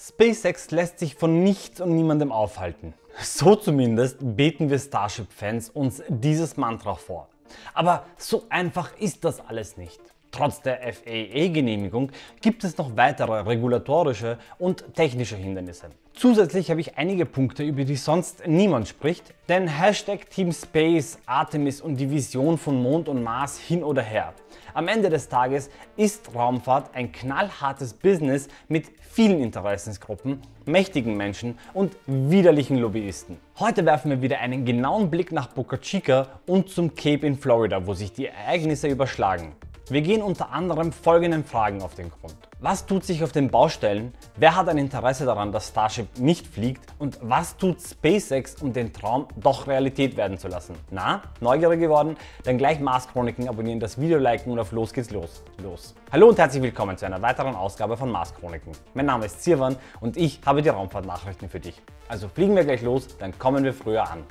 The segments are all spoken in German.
SpaceX lässt sich von nichts und niemandem aufhalten. So zumindest beten wir Starship-Fans uns dieses Mantra vor. Aber so einfach ist das alles nicht. Trotz der FAA-Genehmigung gibt es noch weitere regulatorische und technische Hindernisse. Zusätzlich habe ich einige Punkte, über die sonst niemand spricht, denn Hashtag Team Space, Artemis und die Vision von Mond und Mars hin oder her. Am Ende des Tages ist Raumfahrt ein knallhartes Business mit vielen Interessensgruppen, mächtigen Menschen und widerlichen Lobbyisten. Heute werfen wir wieder einen genauen Blick nach Boca Chica und zum Cape in Florida, wo sich die Ereignisse überschlagen. Wir gehen unter anderem folgenden Fragen auf den Grund. Was tut sich auf den Baustellen? Wer hat ein Interesse daran, dass Starship nicht fliegt? Und was tut SpaceX, um den Traum doch Realität werden zu lassen? Na, neugierig geworden? Dann gleich Mars Chroniken abonnieren, das Video liken und auf los geht's los. Hallo und herzlich willkommen zu einer weiteren Ausgabe von Mars Chroniken. Mein Name ist Sirwan und ich habe die Raumfahrtnachrichten für dich. Also fliegen wir gleich los, dann kommen wir früher an.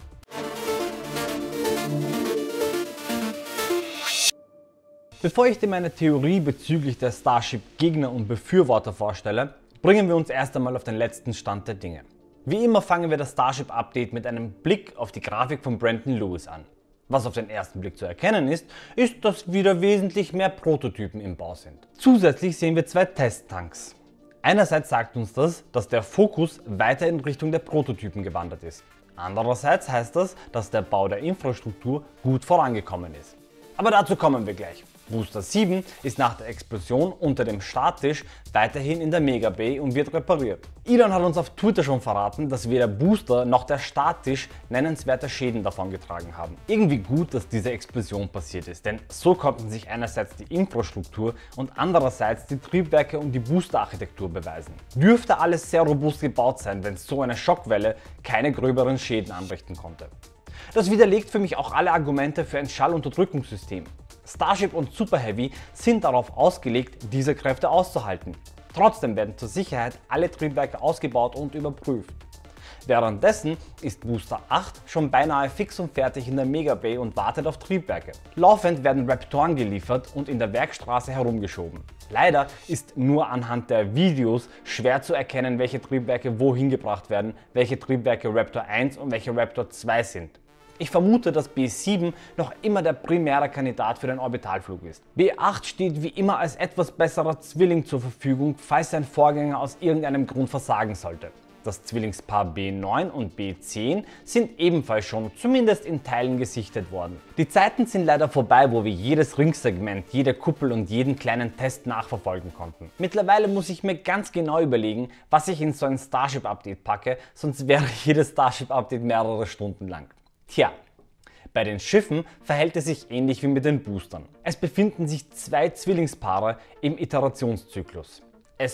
Bevor ich dir meine Theorie bezüglich der Starship-Gegner und Befürworter vorstelle, bringen wir uns erst einmal auf den letzten Stand der Dinge. Wie immer fangen wir das Starship-Update mit einem Blick auf die Grafik von Brandon Lewis an. Was auf den ersten Blick zu erkennen ist, dass wieder wesentlich mehr Prototypen im Bau sind. Zusätzlich sehen wir zwei Testtanks. Einerseits sagt uns das, dass der Fokus weiter in Richtung der Prototypen gewandert ist. Andererseits heißt das, dass der Bau der Infrastruktur gut vorangekommen ist. Aber dazu kommen wir gleich. Booster 7 ist nach der Explosion unter dem Starttisch weiterhin in der Mega Bay und wird repariert. Elon hat uns auf Twitter schon verraten, dass weder Booster noch der Starttisch nennenswerte Schäden davongetragen haben. Irgendwie gut, dass diese Explosion passiert ist, denn so konnten sich einerseits die Infrastruktur und andererseits die Triebwerke und die Boosterarchitektur beweisen. Dürfte alles sehr robust gebaut sein, wenn so eine Schockwelle keine gröberen Schäden anrichten konnte. Das widerlegt für mich auch alle Argumente für ein Schallunterdrückungssystem. Starship und Super Heavy sind darauf ausgelegt, diese Kräfte auszuhalten. Trotzdem werden zur Sicherheit alle Triebwerke ausgebaut und überprüft. Währenddessen ist Booster 8 schon beinahe fix und fertig in der Mega Bay und wartet auf Triebwerke. Laufend werden Raptoren geliefert und in der Werkstraße herumgeschoben. Leider ist nur anhand der Videos schwer zu erkennen, welche Triebwerke wohin gebracht werden, welche Triebwerke Raptor 1 und welche Raptor 2 sind. Ich vermute, dass B7 noch immer der primäre Kandidat für den Orbitalflug ist. B8 steht wie immer als etwas besserer Zwilling zur Verfügung, falls sein Vorgänger aus irgendeinem Grund versagen sollte. Das Zwillingspaar B9 und B10 sind ebenfalls schon, zumindest in Teilen, gesichtet worden. Die Zeiten sind leider vorbei, wo wir jedes Ringsegment, jede Kuppel und jeden kleinen Test nachverfolgen konnten. Mittlerweile muss ich mir ganz genau überlegen, was ich in so ein Starship-Update packe, sonst wäre jedes Starship-Update mehrere Stunden lang. Tja, bei den Schiffen verhält es sich ähnlich wie mit den Boostern. Es befinden sich zwei Zwillingspaare im Iterationszyklus.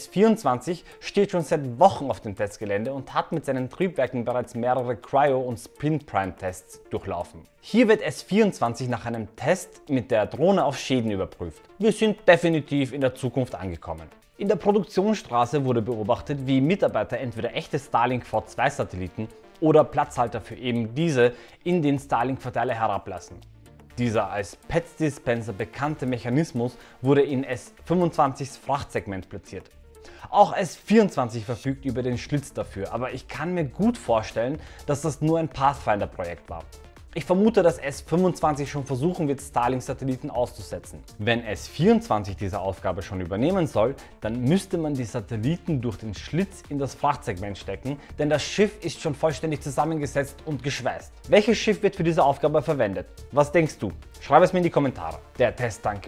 S24 steht schon seit Wochen auf dem Testgelände und hat mit seinen Triebwerken bereits mehrere Cryo- und Spin-Prime-Tests durchlaufen. Hier wird S24 nach einem Test mit der Drohne auf Schäden überprüft. Wir sind definitiv in der Zukunft angekommen. In der Produktionsstraße wurde beobachtet, wie Mitarbeiter entweder echte Starlink V2-Satelliten oder Platzhalter für eben diese in den Starlink-Verteiler herablassen. Dieser als Pets-Dispenser bekannte Mechanismus wurde in S25s Frachtsegment platziert. Auch S24 verfügt über den Schlitz dafür, aber ich kann mir gut vorstellen, dass das nur ein Pathfinder-Projekt war. Ich vermute, dass S25 schon versuchen wird, Starlink-Satelliten auszusetzen. Wenn S24 diese Aufgabe schon übernehmen soll, dann müsste man die Satelliten durch den Schlitz in das Frachtsegment stecken, denn das Schiff ist schon vollständig zusammengesetzt und geschweißt. Welches Schiff wird für diese Aufgabe verwendet? Was denkst du? Schreib es mir in die Kommentare. Der Testtank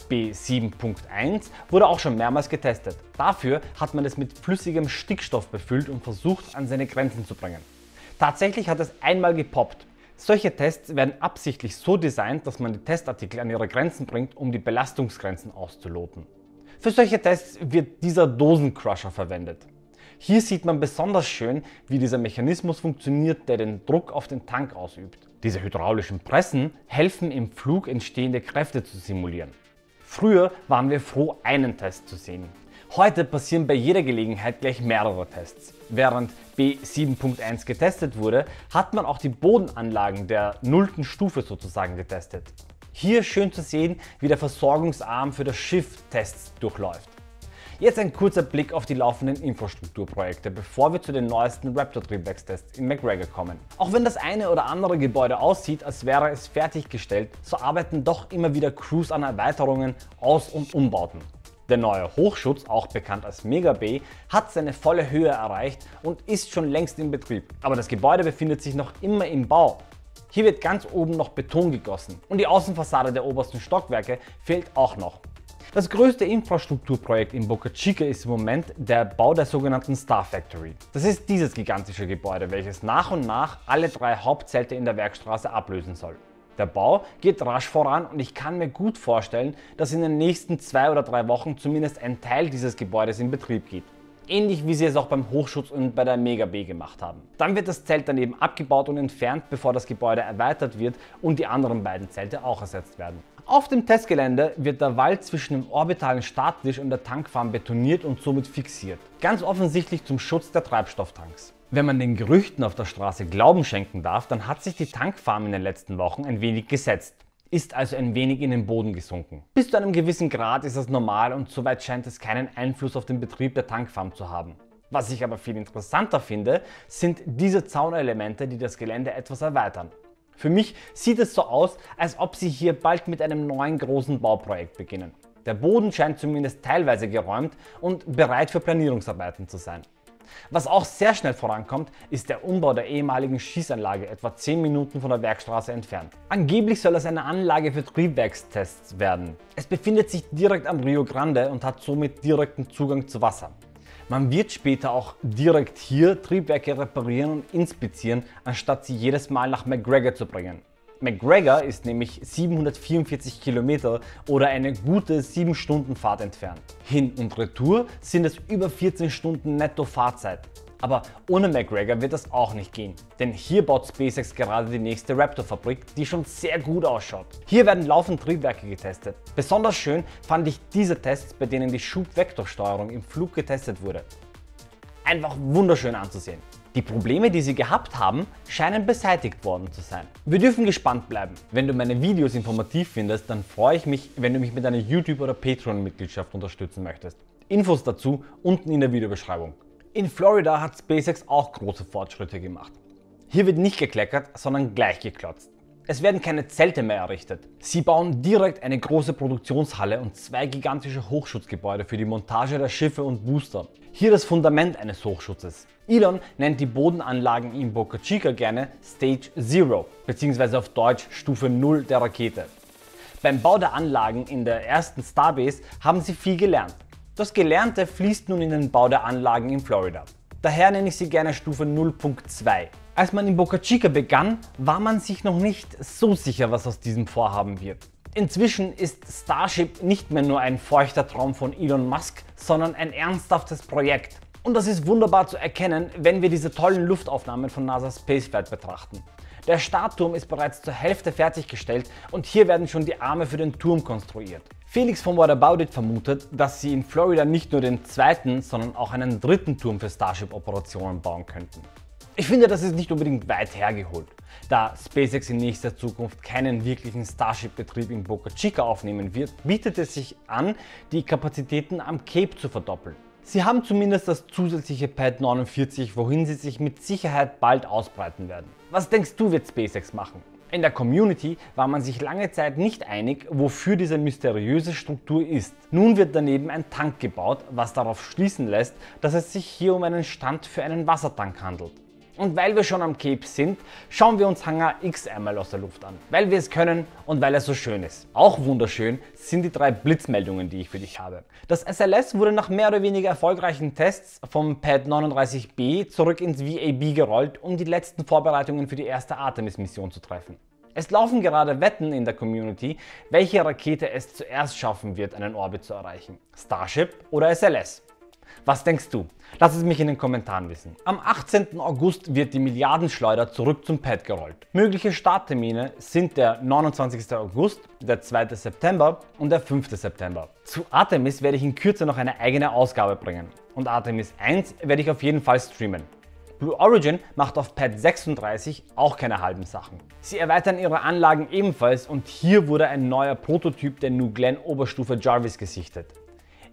B7.1 wurde auch schon mehrmals getestet. Dafür hat man es mit flüssigem Stickstoff befüllt und versucht, an seine Grenzen zu bringen. Tatsächlich hat es einmal gepoppt. Solche Tests werden absichtlich so designt, dass man die Testartikel an ihre Grenzen bringt, um die Belastungsgrenzen auszuloten. Für solche Tests wird dieser Dosencrusher verwendet. Hier sieht man besonders schön, wie dieser Mechanismus funktioniert, der den Druck auf den Tank ausübt. Diese hydraulischen Pressen helfen im Flug entstehende Kräfte zu simulieren. Früher waren wir froh, einen Test zu sehen. Heute passieren bei jeder Gelegenheit gleich mehrere Tests. Während B7.1 getestet wurde, hat man auch die Bodenanlagen der 0. Stufe sozusagen getestet. Hier schön zu sehen, wie der Versorgungsarm für das Schiff Tests durchläuft. Jetzt ein kurzer Blick auf die laufenden Infrastrukturprojekte, bevor wir zu den neuesten Raptor-Triebwerkstests in McGregor kommen. Auch wenn das eine oder andere Gebäude aussieht, als wäre es fertiggestellt, so arbeiten doch immer wieder Crews an Erweiterungen, Aus- und Umbauten. Der neue Hochschutz, auch bekannt als Mega Bay, hat seine volle Höhe erreicht und ist schon längst in Betrieb. Aber das Gebäude befindet sich noch immer im Bau. Hier wird ganz oben noch Beton gegossen und die Außenfassade der obersten Stockwerke fehlt auch noch. Das größte Infrastrukturprojekt in Boca Chica ist im Moment der Bau der sogenannten Star Factory. Das ist dieses gigantische Gebäude, welches nach und nach alle 3 Hauptzelte in der Werkstraße ablösen soll. Der Bau geht rasch voran und ich kann mir gut vorstellen, dass in den nächsten 2 oder 3 Wochen zumindest ein Teil dieses Gebäudes in Betrieb geht. Ähnlich wie sie es auch beim Hochschutz und bei der Mega B gemacht haben. Dann wird das Zelt daneben abgebaut und entfernt, bevor das Gebäude erweitert wird und die anderen beiden Zelte auch ersetzt werden. Auf dem Testgelände wird der Wall zwischen dem orbitalen Starttisch und der Tankfarm betoniert und somit fixiert. Ganz offensichtlich zum Schutz der Treibstofftanks. Wenn man den Gerüchten auf der Straße Glauben schenken darf, dann hat sich die Tankfarm in den letzten Wochen ein wenig gesetzt. Ist also ein wenig in den Boden gesunken. Bis zu einem gewissen Grad ist das normal und soweit scheint es keinen Einfluss auf den Betrieb der Tankfarm zu haben. Was ich aber viel interessanter finde, sind diese Zaunelemente, die das Gelände etwas erweitern. Für mich sieht es so aus, als ob sie hier bald mit einem neuen großen Bauprojekt beginnen. Der Boden scheint zumindest teilweise geräumt und bereit für Planierungsarbeiten zu sein. Was auch sehr schnell vorankommt, ist der Umbau der ehemaligen Schießanlage, etwa 10 Minuten von der Werkstraße entfernt. Angeblich soll es eine Anlage für Triebwerkstests werden. Es befindet sich direkt am Rio Grande und hat somit direkten Zugang zu Wasser. Man wird später auch direkt hier Triebwerke reparieren und inspizieren, anstatt sie jedes Mal nach McGregor zu bringen. McGregor ist nämlich 744 Kilometer oder eine gute 7 Stunden Fahrt entfernt. Hin und Retour sind es über 14 Stunden netto Fahrzeit. Aber ohne McGregor wird das auch nicht gehen, denn hier baut SpaceX gerade die nächste Raptor-Fabrik, die schon sehr gut ausschaut. Hier werden laufend Triebwerke getestet. Besonders schön fand ich diese Tests, bei denen die Schubvektorsteuerung im Flug getestet wurde. Einfach wunderschön anzusehen. Die Probleme, die sie gehabt haben, scheinen beseitigt worden zu sein. Wir dürfen gespannt bleiben. Wenn du meine Videos informativ findest, dann freue ich mich, wenn du mich mit einer YouTube- oder Patreon-Mitgliedschaft unterstützen möchtest. Infos dazu unten in der Videobeschreibung. In Florida hat SpaceX auch große Fortschritte gemacht. Hier wird nicht gekleckert, sondern gleich geklotzt. Es werden keine Zelte mehr errichtet. Sie bauen direkt eine große Produktionshalle und 2 gigantische Hochschutzgebäude für die Montage der Schiffe und Booster. Hier das Fundament eines Hochschutzes. Elon nennt die Bodenanlagen in Boca Chica gerne Stage Zero bzw. auf Deutsch Stufe 0 der Rakete. Beim Bau der Anlagen in der ersten Starbase haben sie viel gelernt. Das Gelernte fließt nun in den Bau der Anlagen in Florida. Daher nenne ich sie gerne Stufe 0.2. Als man in Boca Chica begann, war man sich noch nicht so sicher, was aus diesem Vorhaben wird. Inzwischen ist Starship nicht mehr nur ein feuchter Traum von Elon Musk, sondern ein ernsthaftes Projekt. Und das ist wunderbar zu erkennen, wenn wir diese tollen Luftaufnahmen von NASA Spaceflight betrachten. Der Startturm ist bereits zur Hälfte fertiggestellt und hier werden schon die Arme für den Turm konstruiert. Felix von What About It vermutet, dass sie in Florida nicht nur den zweiten, sondern auch einen dritten Turm für Starship-Operationen bauen könnten. Ich finde, das ist nicht unbedingt weit hergeholt. Da SpaceX in nächster Zukunft keinen wirklichen Starship-Betrieb in Boca Chica aufnehmen wird, bietet es sich an, die Kapazitäten am Cape zu verdoppeln. Sie haben zumindest das zusätzliche Pad 49, wohin sie sich mit Sicherheit bald ausbreiten werden. Was denkst du, wird SpaceX machen? In der Community war man sich lange Zeit nicht einig, wofür diese mysteriöse Struktur ist. Nun wird daneben ein Tank gebaut, was darauf schließen lässt, dass es sich hier um einen Stand für einen Wassertank handelt. Und weil wir schon am Cape sind, schauen wir uns Hangar X einmal aus der Luft an, weil wir es können und weil er so schön ist. Auch wunderschön sind die 3 Blitzmeldungen, die ich für dich habe. Das SLS wurde nach mehr oder weniger erfolgreichen Tests vom Pad 39B zurück ins VAB gerollt, um die letzten Vorbereitungen für die erste Artemis-Mission zu treffen. Es laufen gerade Wetten in der Community, welche Rakete es zuerst schaffen wird, einen Orbit zu erreichen. Starship oder SLS? Was denkst du? Lass es mich in den Kommentaren wissen. Am 18. August wird die Milliardenschleuder zurück zum Pad gerollt. Mögliche Starttermine sind der 29. August, der 2. September und der 5. September. Zu Artemis werde ich in Kürze noch eine eigene Ausgabe bringen. Und Artemis 1 werde ich auf jeden Fall streamen. Blue Origin macht auf Pad 36 auch keine halben Sachen. Sie erweitern ihre Anlagen ebenfalls und hier wurde ein neuer Prototyp der New Glenn Oberstufe Jarvis gesichtet.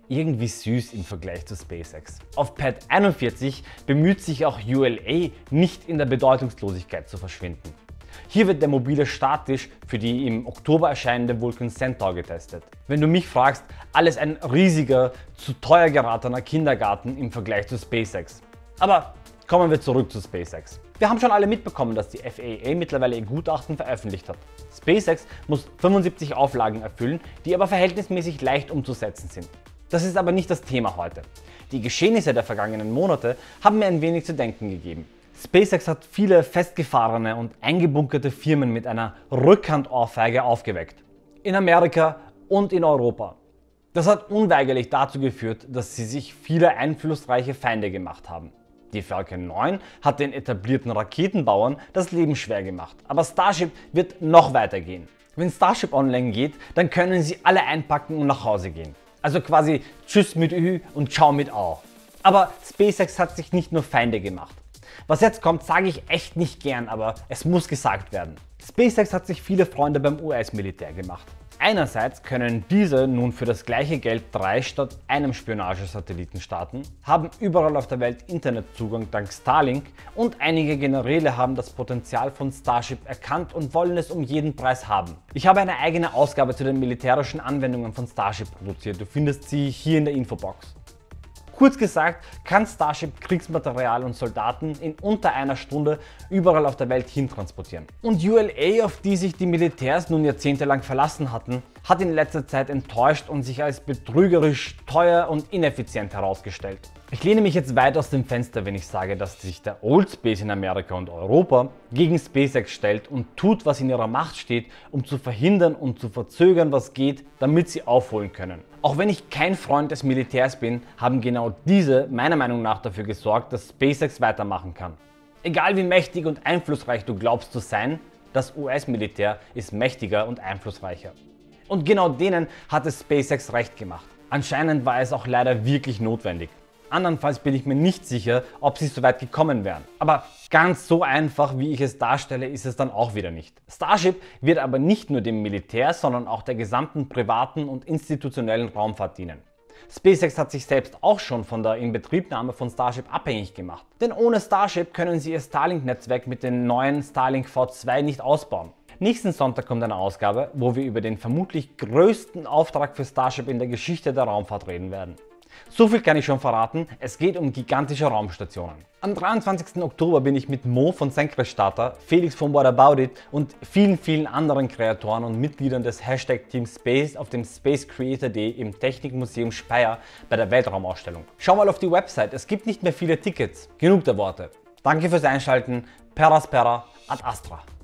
irgendwie süß im Vergleich zu SpaceX. Auf Pad 41 bemüht sich auch ULA, nicht in der Bedeutungslosigkeit zu verschwinden. Hier wird der mobile Starttisch für die im Oktober erscheinende Vulcan Centaur getestet. Wenn du mich fragst, alles ein riesiger, zu teuer geratener Kindergarten im Vergleich zu SpaceX. Aber kommen wir zurück zu SpaceX. Wir haben schon alle mitbekommen, dass die FAA mittlerweile ihr Gutachten veröffentlicht hat. SpaceX muss 75 Auflagen erfüllen, die aber verhältnismäßig leicht umzusetzen sind. Das ist aber nicht das Thema heute. Die Geschehnisse der vergangenen Monate haben mir ein wenig zu denken gegeben. SpaceX hat viele festgefahrene und eingebunkerte Firmen mit einer Rückhandohrfeige aufgeweckt. In Amerika und in Europa. Das hat unweigerlich dazu geführt, dass sie sich viele einflussreiche Feinde gemacht haben. Die Falcon 9 hat den etablierten Raketenbauern das Leben schwer gemacht, aber Starship wird noch weiter gehen. Wenn Starship online geht, dann können sie alle einpacken und nach Hause gehen. Also quasi Tschüss mit Ü und Ciao mit Au. Aber SpaceX hat sich nicht nur Feinde gemacht. Was jetzt kommt, sage ich echt nicht gern, aber es muss gesagt werden. SpaceX hat sich viele Freunde beim US-Militär gemacht. Einerseits können diese nun für das gleiche Geld 3 statt einem Spionagesatelliten starten, haben überall auf der Welt Internetzugang dank Starlink und einige Generäle haben das Potenzial von Starship erkannt und wollen es um jeden Preis haben. Ich habe eine eigene Ausgabe zu den militärischen Anwendungen von Starship produziert, du findest sie hier in der Infobox. Kurz gesagt, kann Starship Kriegsmaterial und Soldaten in unter einer Stunde überall auf der Welt hintransportieren. Und ULA, auf die sich die Militärs nun jahrzehntelang verlassen hatten, hat in letzter Zeit enttäuscht und sich als betrügerisch, teuer und ineffizient herausgestellt. Ich lehne mich jetzt weit aus dem Fenster, wenn ich sage, dass sich der Old Space in Amerika und Europa gegen SpaceX stellt und tut, was in ihrer Macht steht, um zu verhindern und zu verzögern, was geht, damit sie aufholen können. Auch wenn ich kein Freund des Militärs bin, haben genau diese meiner Meinung nach dafür gesorgt, dass SpaceX weitermachen kann. Egal wie mächtig und einflussreich du glaubst zu sein, das US-Militär ist mächtiger und einflussreicher. Und genau denen hat es SpaceX recht gemacht. Anscheinend war es auch leider wirklich notwendig. Andernfalls bin ich mir nicht sicher, ob sie so weit gekommen wären. Aber ganz so einfach, wie ich es darstelle, ist es dann auch wieder nicht. Starship wird aber nicht nur dem Militär, sondern auch der gesamten privaten und institutionellen Raumfahrt dienen. SpaceX hat sich selbst auch schon von der Inbetriebnahme von Starship abhängig gemacht. Denn ohne Starship können sie ihr Starlink-Netzwerk mit den neuen Starlink V2 nicht ausbauen. Nächsten Sonntag kommt eine Ausgabe, wo wir über den vermutlich größten Auftrag für Starship in der Geschichte der Raumfahrt reden werden. So viel kann ich schon verraten, es geht um gigantische Raumstationen. Am 23. Oktober bin ich mit Mo von Senkrechtstarter, Felix von What About It und vielen anderen Kreatoren und Mitgliedern des Hashtag Team Space auf dem Space Creator Day im Technikmuseum Speyer bei der Weltraumausstellung. Schau mal auf die Website, es gibt nicht mehr viele Tickets. Genug der Worte. Danke fürs Einschalten, per aspera ad astra.